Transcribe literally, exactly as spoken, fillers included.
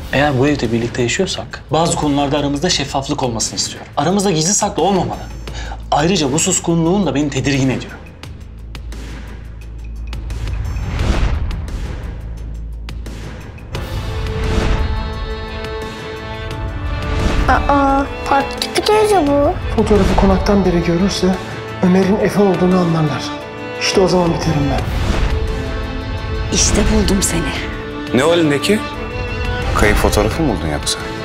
Eğer bu evde birlikte yaşıyorsak bazı konularda aramızda şeffaflık olmasını istiyorum. Aramızda gizli saklı olmamalı. Ayrıca bu suskunluğun da beni tedirgin ediyor. Aa, parktaki teyze bu. Fotoğrafı konaktan biri görürse Ömer'in Efe olduğunu anlarlar. İşte o zaman biterim ben. İşte buldum seni. Ne o elindeki? Kayıp fotoğrafı mı buldun yoksa?